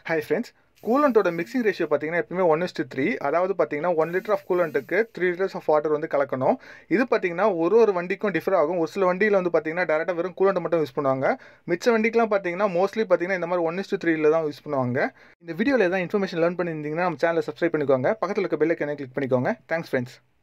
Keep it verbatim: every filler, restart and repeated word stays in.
Hi friends, கூலண்டோட mixing ratio பார்த்தீங்கன்னா எப்பவுமே ஒன் இஸ் டு த்ரீ, அதாவது பார்த்தீங்கன்னா ஒன் லிட்டர் ஆஃப் கூலண்ட்டுக்கு த்ரீ லிட்டர்ஸ் ஆஃப் வாட்டர் வந்து கலக்கணும். இது பார்த்தீங்கன்னா ஒரு ஒரு வண்டிக்கும் டிஃபர் ஆகும். ஒரு சில வண்டியில் வந்து பார்த்தீங்கன்னா டேரெக்டாக வெறும் கூலண்ட் மட்டும் யூஸ் பண்ணுவாங்க. மிச்ச வண்டிக்கெலாம் பார்த்தீங்கன்னா மோஸ்ட்லி பார்த்தீங்கன்னா இந்த மாதிரி ஒன் இஸ் டு த்ரீல தான் யூஸ் பண்ணுவாங்க. இந்த வீடியோவில் ஏதாவது இன்ஃபர்மேஷன் லேர்ன் பண்ணியிருந்தீங்கன்னா நம்ம சேனலை சப்ஸ்கிரைப் பண்ணிக்கோங்க. பக்கத்தில் இருக்க பெல் ஐக்கானை கிளிக் பண்ணிக்கோங்க. Thanks friends.